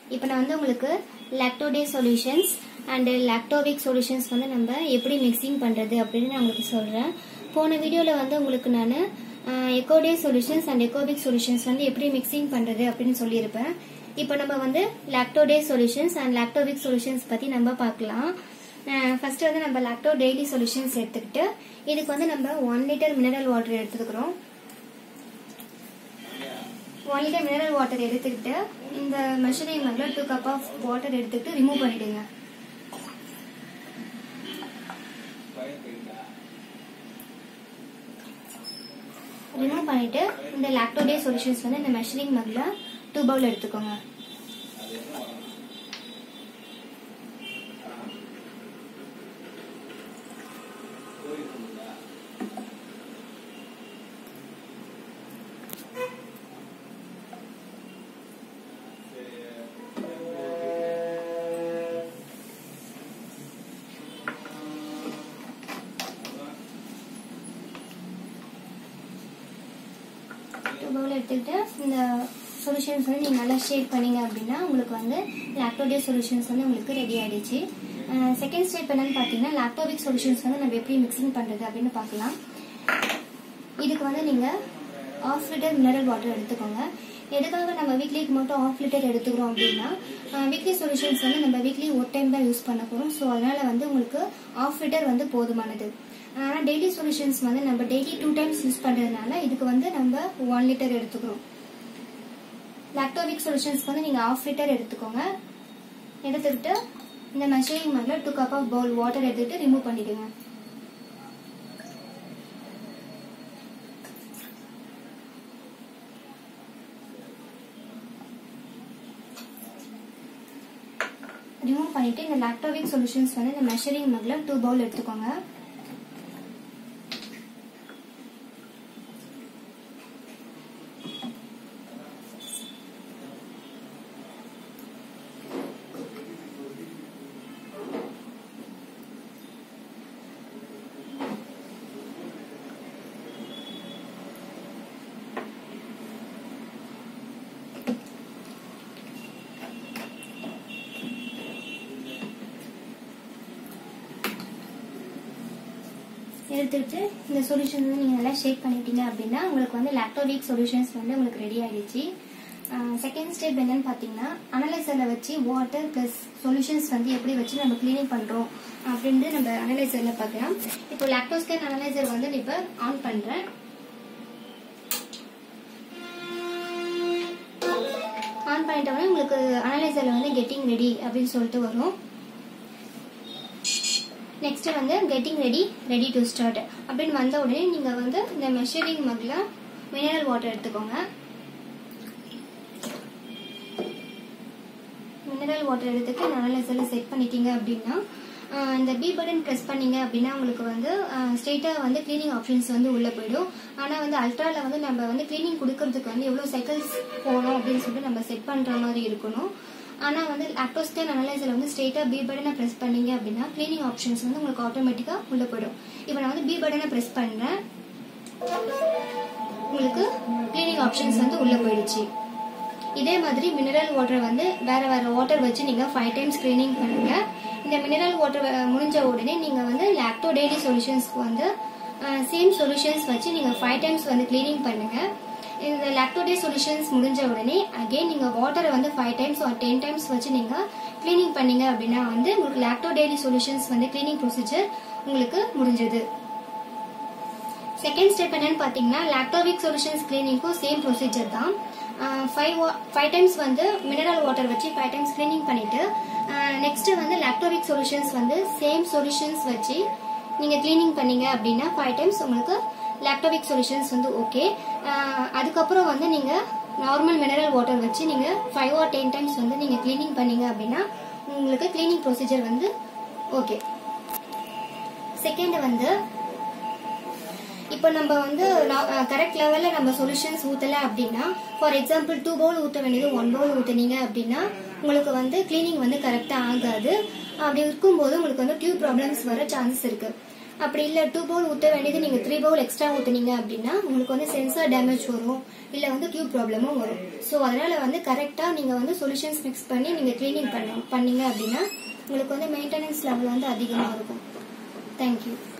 இப்போ நான் வந்து உங்களுக்கு Lactoday solutions and Lactoweek solutions வந்து நம்ம எப்படி மிக்சிங் பண்றது அப்படின்னு நான் உங்களுக்கு சொல்றேன். போன வீடியோல வந்து உங்களுக்கு நான் Ekoday solutions and Ekoweek solutions வந்து எப்படி மிக்சிங் பண்றது அப்படின்னு சொல்லியிருப்பேன். இப்போ நம்ம வந்து Lactoday solutions and Lactoweek solutions பத்தி நம்ம பார்க்கலாம். ஃபர்ஸ்ட் வந்து நம்ம லாக்டோ டெய்லி சொல்யூஷன்ஸ் எடுத்துக்கிட்டு இதுக்கு வந்து நம்ம 1 லிட்டர் மினரல் வாட்டர் எடுத்துக்கிறோம். 1 லிட்டர் மினரல் வாட்டர் எடுத்துக்கிட்டு இந்த மெஷரிங் மக்ல 2 கப் ஆஃப் வாட்டர் எடுத்துக்கிட்டு ரிமூவ் பண்ணிடுங்க. ரிமூவ் பண்ணிட்டு இந்த லாக்டோடே சொல்யூஷன்ஸ் வந்து இந்த மெஷரிங் மக்ல 2 பவுல் எடுத்துக்கோங்க. பவுல் எடுத்துக்கிட்டு இந்த சொல்யூஷன்ஸ் வந்து நீங்க நல்லா ஷேக் பண்ணீங்க அப்படின்னா உங்களுக்கு வந்து லாக்டோடே சொல்யூஷன்ஸ் வந்து உங்களுக்கு ரெடி ஆயிடுச்சு. செகண்ட் ஸ்டெப் என்னன்னு பாத்தீங்கன்னா லாக்டோவிக் சொல்யூஷன்ஸ் வந்து நம்ம எப்படி மிக்சிங் பண்றது அப்படின்னு பார்க்கலாம். இதுக்கு வந்து நீங்க 1/2 லிட்டர் மினரல் வாட்டர் எடுத்துக்கோங்க. எதுக்காக நம்ம வீக்லிக்கு மட்டும் 1/2 லிட்டர் எடுத்துக்கிறோம் அப்படின்னா வீக்லி சொல்யூஷன்ஸ் வந்து நம்ம வீக்லி ஒரு டைம் தான் யூஸ் பண்ண போறோம். ஸோ அதனால வந்து உங்களுக்கு 1/2 லிட்டர் வந்து போதுமானது. ஆனா டெய்லி சொல்யூஷன்ஸ் வந்து நம்ம டெய்லி 2 டைம்ஸ் யூஸ் பண்றதுனால இதுக்கு வந்து நம்ம 1 லிட்டர் எடுத்துக்கிறோம். லாக்டோவிக் சொல்யூஷன்ஸ் வந்து நீங்க 1/2 லிட்டர் எடுத்துக்கோங்க. எடுத்துக்கிட்டு இந்த மெஷரிங் மக்ல 2 கப் ஆஃப் பவுல் வாட்டர் எடுத்துட்டு ரிமூவ் பண்ணிடுங்க. ரிமூவ் பண்ணிட்டு இந்த லாக்டோவிக் சொல்யூஷன்ஸ் வந்து இந்த மெஷரிங் மக்ல 2 பவுல் எடுத்துக்கோங்க. எடுத்துட்டு இந்த சொல்யூஷன் வந்து நீங்க நல்லா ஷேக் பண்ணிட்டீங்க அப்படின்னா உங்களுக்கு வந்து லாக்டோவிக் சொல்யூஷன்ஸ் வந்து உங்களுக்கு ரெடி ஆயிடுச்சு. செகண்ட் ஸ்டெப் என்னன்னு பாத்தீங்கன்னா அனலைசர்ல வச்சு வாட்டர் பிளஸ் சொல்யூஷன்ஸ் வந்து எப்படி வச்சு நம்ம கிளீனிங் பண்றோம் அப்படின்னு நம்ம அனலைசர்ல பார்க்கலாம். இப்போ லாக்டோஸ்கேன் அனலைசர் வந்து இப்ப ஆன் பண்றேன். ஆன் பண்ணிட்டோம்னா உங்களுக்கு அனலைசர்ல வந்து கெட்டிங் ரெடி அப்படின்னு சொல்லிட்டு வரும். நெக்ஸ்ட் வந்து கெட்டிங் ரெடி டு ஸ்டார்ட் அப்படின்னு வந்த உடனே நீங்க வந்து இந்த மெஷரிங் மக்ல மினரல் வாட்டர் எடுத்துக்கோங்க. மினரல் வாட்டர் எடுத்துட்டு அனலைசர்ல செட் பண்ணிட்டீங்க அப்படின்னா இந்த பி பட்டன் பிரஸ் பண்ணீங்க அப்படின்னா உங்களுக்கு வந்து ஸ்ட்ரெயிட்டா வந்து கிளீனிங் ஆப்ஷன்ஸ் வந்து உள்ள போயிடும். ஆனா வந்து அல்ட்ரால வந்து நம்ம வந்து கிளீனிங் கொடுக்கறதுக்கு வந்து எவ்வளவு சைக்கிள்ஸ் போகணும் அப்படின்னு சொல்லிட்டு நம்ம செட் பண்ற மாதிரி இருக்கணும். ஆனா வந்து லாக்டோஸ்கேன் அனலைசர்ல வந்து ஸ்ட்ரெயிட்டா பி பட்டனை பிரஸ் பண்ணீங்க அப்படின்னா கிளீனிங் ஆப்ஷன்ஸ் வந்து உங்களுக்கு ஆட்டோமேட்டிக்கா உள்ள போயிடும். இப்போ நான் வந்து பி பட்டனை பிரஸ் பண்றேன். உங்களுக்கு கிளீனிங் ஆப்ஷன்ஸ் வந்து உள்ள போயிடுச்சு. இதே மாதிரி மினரல் வாட்டர் வந்து வேற வாட்டர் வச்சு நீங்க 5 டைம்ஸ் கிளீனிங் பண்ணுங்க. இந்த மினரல் வாட்டர் முடிஞ்ச உடனே நீங்க வந்து லாக்டோ டெய்லி சொல்யூஷன்ஸ்க்கு வந்து சேம் சொல்யூஷன்ஸ் வச்சு நீங்க 5 டைம்ஸ் வந்து கிளீனிங் பண்ணுங்க. இந்த லாக்டோடே சொல்யூஷன்ஸ் முடிஞ்ச உடனே அகைன் நீங்க வாட்டரை வந்து 5 டைம்ஸ் ஆர் 10 டைம்ஸ் வச்சு நீங்க கிளீனிங் பண்ணீங்க அப்படின்னா வந்து உங்களுக்கு லாக்டோ டெய்லி சொல்யூஷன்ஸ் வந்து கிளீனிங் ப்ரொசீஜர் உங்களுக்கு முடிஞ்சது. செகண்ட் ஸ்டெப் என்னன்னு பாத்தீங்கன்னா லாக்டோவிக் சொல்யூஷன்ஸ் கிளீனிங்க்கும் சேம் ப்ரொசீஜர் தான். 5 டைம்ஸ் வந்து மினரல் வாட்டர் வச்சு 5 டைம்ஸ் கிளீனிங் பண்ணிட்டு நெக்ஸ்ட் வந்து லாக்டோவிக் சொல்யூஷன்ஸ் வந்து சேம் சொல்யூஷன்ஸ் வச்சு நீங்க கிளீனிங் பண்ணீங்க அப்படின்னா 5 டைம்ஸ் உங்களுக்கு லாக்டோவிக் சொல்யூஷன்ஸ் வந்து ஓகே. அதுக்கப்புறம் வந்து நீங்க நார்மல் மினரல் வாட்டர் வச்சு நீங்க 5 or 10 டைம்ஸ் வந்து நீங்க கிளீனிங் பண்ணீங்க அப்படின்னா உங்களுக்கு கிளீனிங் ப்ரொசீஜர் வந்து ஓகே. செகண்ட் வந்து இப்போ நம்ம வந்து கரெக்ட் லெவல்ல நம்ம சொல்யூஷன்ஸ் ஊத்தல அப்படின்னா ஃபார் எக்ஸாம்பிள் 2 பவுல் ஊத்த வேண்டியது 1 பவுல் ஊத்துனீங்க அப்படின்னா உங்களுக்கு வந்து கிளீனிங் வந்து கரெக்டா ஆகாது. அப்படி இருக்கும்போது உங்களுக்கு வந்து டியூப் ப்ராப்ளம்ஸ் வர சான்சஸ் இருக்கு. அப்படி இல்ல 2 பவுல் ஊத்த வேண்டியது நீங்க 3 பவுல் எக்ஸ்ட்ரா ஊத்துனீங்க அப்படின்னா உங்களுக்கு வந்து சென்சார் டேமேஜ் வரும், இல்ல வந்து டியூப் ப்ராப்ளமும் வரும். ஸோ அதனால வந்து கரெக்டா நீங்க வந்து சொல்யூஷன்ஸ் மிக்ஸ் பண்ணி நீங்க கிளீனிங் பண்ணீங்க அப்படின்னா உங்களுக்கு வந்து மெயின்டெனன்ஸ் லெவல் வந்து அதிகமா இருக்கும். தேங்க்யூ.